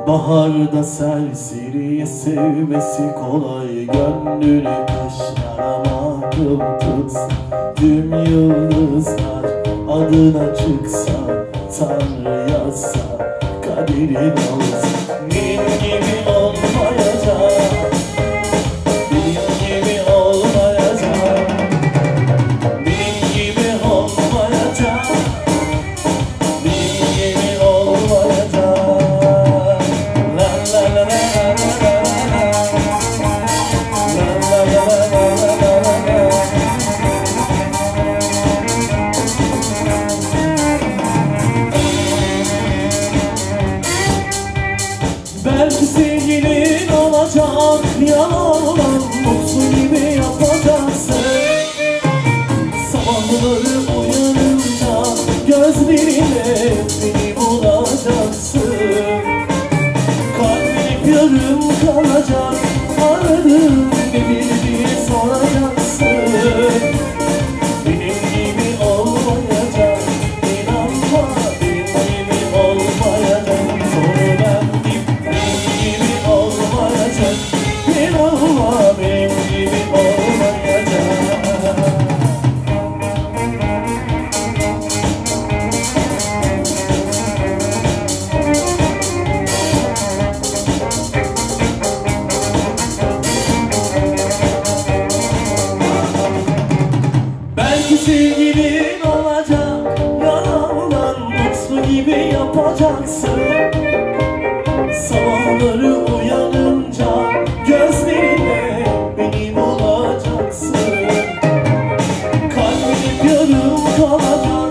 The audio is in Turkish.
Baharda serseriye sevmesi kolay, gönlünü kışlara mahkum tutsa, tüm yıldızlar adına çıksa, Tanrı yazsa, kaderin olsa. Benim gibi olmayacak, benim gibi olmayacak, benim gibi olmayacak, benim gibi olmayacak. Belki sevgilin olacak, yalan mutlu gibi yapacaksın. Sabahları uyanınca gözlerinle beni bulacaksın. Kalbim yarım kalacak, aradın nedir diye soracaksın. Benim gibi olmayacak, inanma benim gibi olmayacak. Sonra ben gibi olmayacak, inanma benim gibi olmayacak. Belki sevgilin olacak, yalandan mutlu gibi yapacaksın. Sabahları uyanınca gözlerinle beni bulacaksın. Kalbim yarım kalacak,